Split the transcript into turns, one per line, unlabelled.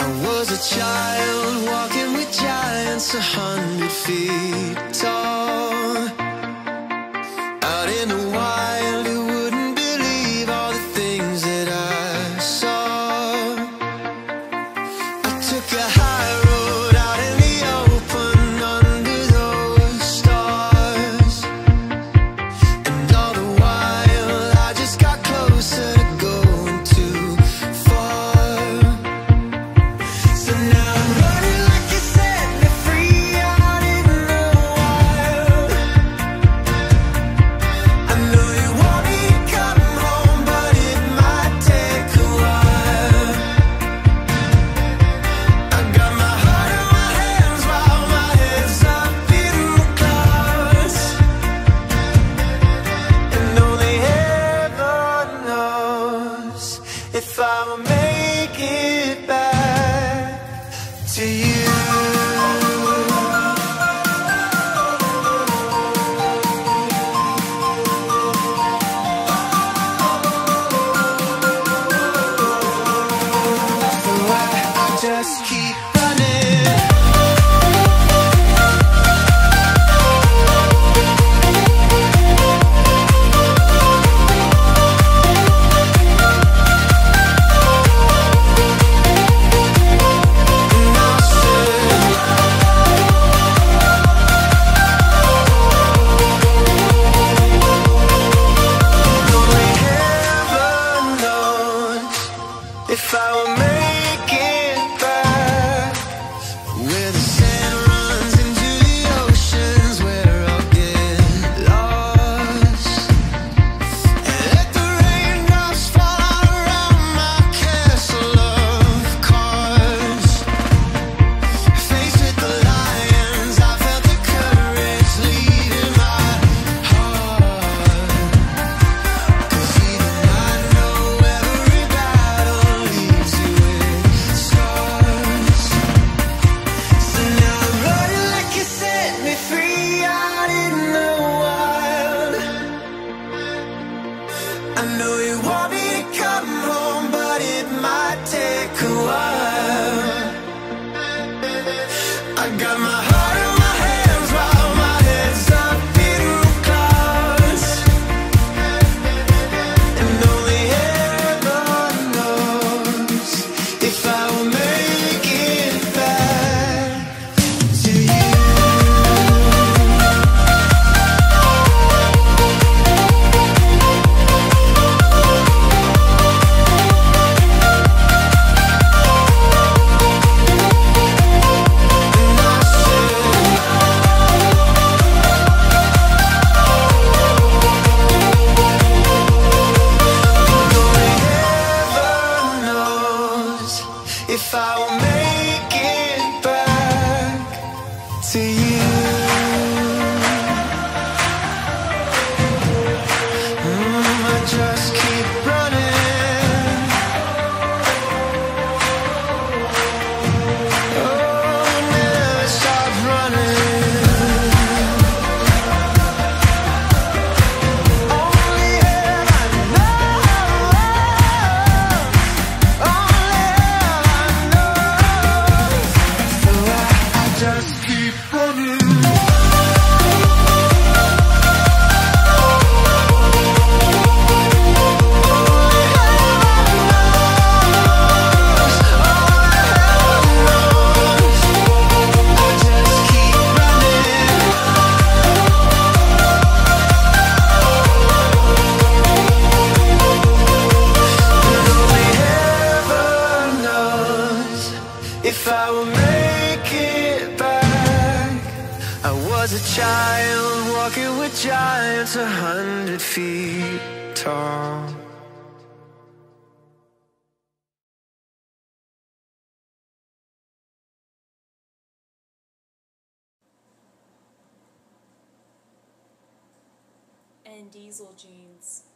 I was a child walking with giants 100 feet tall. Out in the wild, you wouldn't believe all the things that I saw. I took a high road out in the open under those stars, and all the while I just got closer to going too far. So now I'm running like you set me free out in the wild. I know you want me to come home, but it might take a while. I got my heart in my hands while my head's up in the clouds, and only heaven knows if I will make it back to you. So I just keep running. And I'll only heaven knows if I will make it back. Where the sand runs into the oceans, where I'll get lost, and let the raindrops fall all around my castle of cards. Faced with the lions, I felt the courage leaving my heart. 'Cause even I know every battle leaves you with scars. So now I'm running like you set me free out in the wild. I know you want me to come home, but it might take a while. I got my heart in my hands while my head's up in the clouds, and only heaven knows if I will make it back to you. And I only heaven knows if I will make it back to you. I just keep running. Oh, never stop running. Only heaven knows. Only heaven knows. So I just keep running. If I will make it back. I was a child walking with giants 100 feet tall.
And Diesel Jeans.